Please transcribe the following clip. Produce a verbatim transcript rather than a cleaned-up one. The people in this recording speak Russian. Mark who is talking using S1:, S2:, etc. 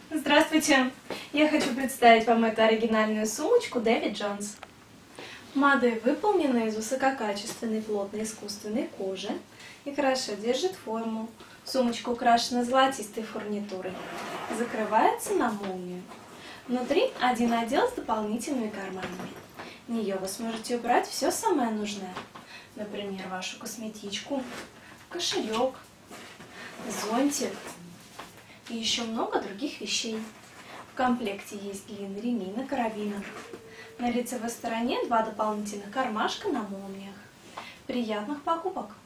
S1: Здравствуйте! Я хочу представить вам эту оригинальную сумочку David Jones. Модель выполнена из высококачественной плотной искусственной кожи и хорошо держит форму. Сумочка украшена золотистой фурнитурой. Закрывается на молнию. Внутри один отдел с дополнительными карманами. В нее вы сможете убрать все самое нужное. Например, вашу косметичку, кошелек, зонтик и еще много других вещей. В комплекте есть длинный ремень на карабинах. На лицевой стороне два дополнительных кармашка на молниях. Приятных покупок!